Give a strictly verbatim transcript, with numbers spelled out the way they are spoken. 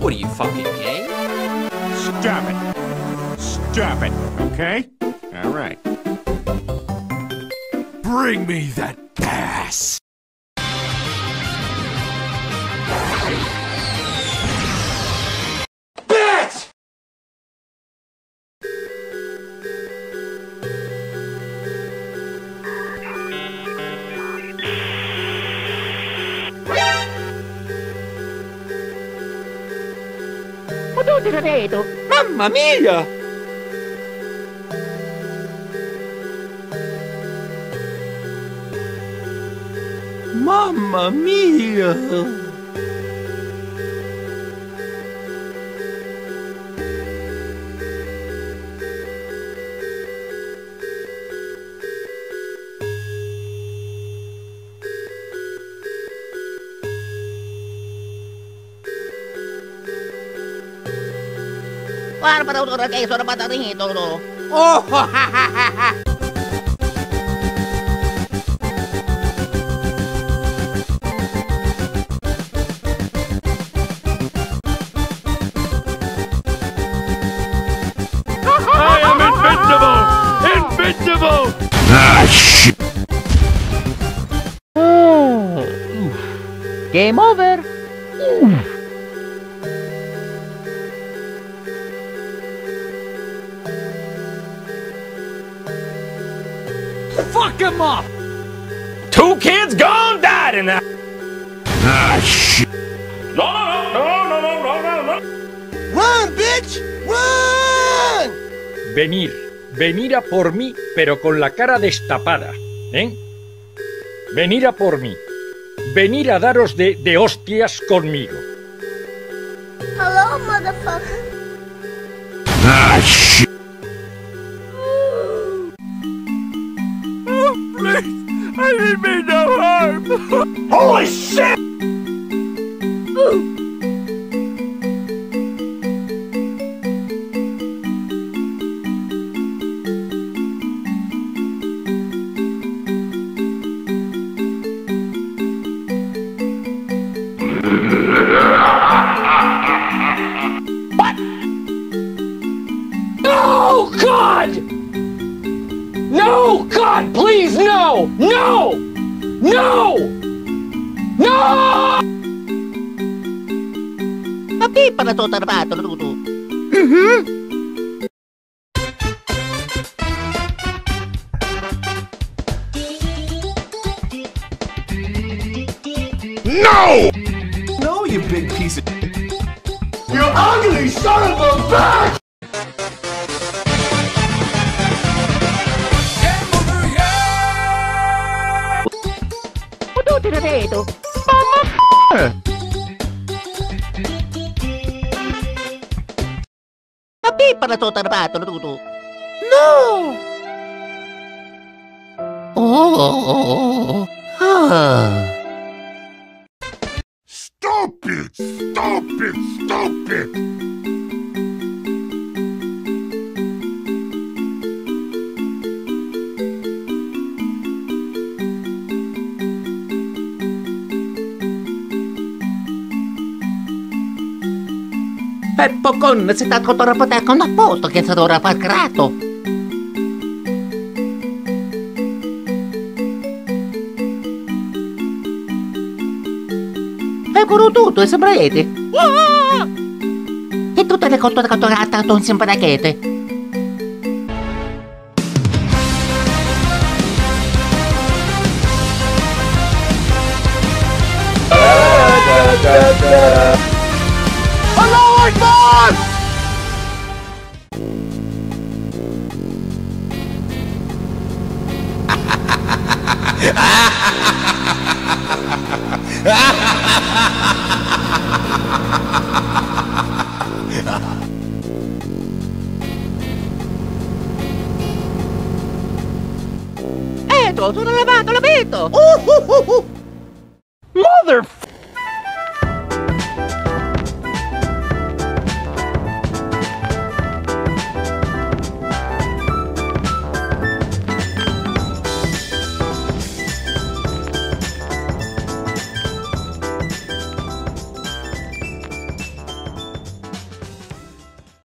What are you, fucking gay? Stop it. Stop it, okay? All right. Bring me that ass! Bitch! Mamma mia! Mamma mia! Guarda para otro que sono patatito. Oh, ha, ha, ha, ha. I am invincible! Invincible! Ah, shit! Game over. Fuck him up! Two kids gone died in that. Ah, shit! No, no, no, no, no, no, no. Run, bitch! Run! Venir, venir a por mí, pero con la cara destapada, ¿eh? Venir a por mí, venir a daros de, de hostias conmigo. Hello, motherfucker. Ah, shit! Please! I didn't mean no harm! Holy shit! What? No, God! No, God, please, no! No! No! No! Tapi para to tarbato luto. No! No, you big piece of... You ugly son of a bitch! Ano tinareto? Tapi para to tarbato luto. No! Oh! Ah! Stop it! Stop it! Stop it! Peppo con se sta troppo te con apposto che sa ora far grato. E con tutto e sembrete. E tutte le cotto catturate non sempre rachete. Hello, Akbar! Eh, tu sono lavato, l'abito! Mother...